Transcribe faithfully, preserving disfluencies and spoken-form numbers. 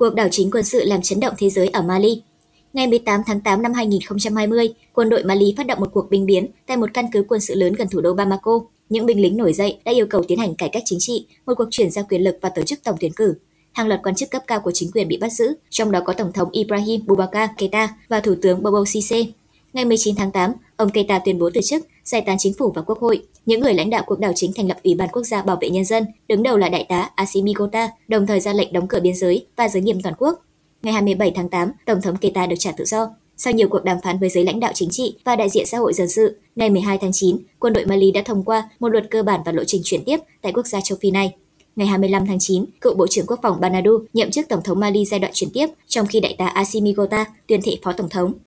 Cuộc đảo chính quân sự làm chấn động thế giới ở Mali. Ngày mười tám tháng tám năm hai nghìn không trăm hai mươi, quân đội Mali phát động một cuộc binh biến tại một căn cứ quân sự lớn gần thủ đô Bamako. Những binh lính nổi dậy đã yêu cầu tiến hành cải cách chính trị, một cuộc chuyển giao quyền lực và tổ chức tổng tuyển cử. Hàng loạt quan chức cấp cao của chính quyền bị bắt giữ, trong đó có tổng thống Ibrahim Boubacar Keïta và thủ tướng Bobo Cissé. Ngày mười chín tháng tám, ông Keïta tuyên bố từ chức, giải tán chính phủ và quốc hội. Những người lãnh đạo cuộc đảo chính thành lập Ủy ban Quốc gia Bảo vệ Nhân dân, đứng đầu là đại tá Assimi Goïta, đồng thời ra lệnh đóng cửa biên giới và giới nghiêm toàn quốc. Ngày hai mươi bảy tháng tám, tổng thống Keïta được trả tự do. Sau nhiều cuộc đàm phán với giới lãnh đạo chính trị và đại diện xã hội dân sự, ngày mười hai tháng chín, quân đội Mali đã thông qua một luật cơ bản và lộ trình chuyển tiếp tại quốc gia châu Phi này. Ngày hai mươi lăm tháng chín, cựu Bộ trưởng Quốc phòng Banadou nhậm chức Tổng thống Mali giai đoạn chuyển tiếp, trong khi đại tá Assimi Goïta tuyên thệ Phó Tổng thống.